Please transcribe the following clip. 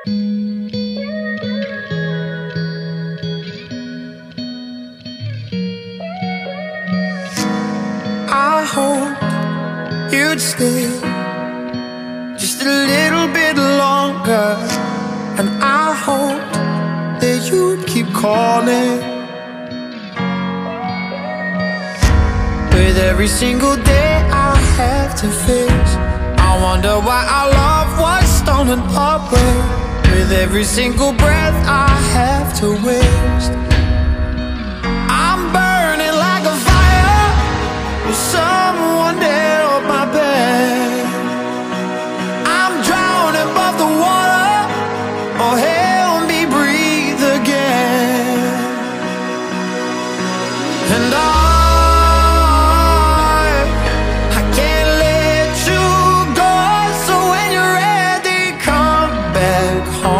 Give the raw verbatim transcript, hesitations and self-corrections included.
I hope you'd stay just a little bit longer, and I hope that you'd keep calling. With every single day I have to face, I wonder why our love was stolen away. With every single breath I have to waste, I'm burning like a fire with someone dead on my bed. I'm drowning above the water, oh help me breathe again. And I home.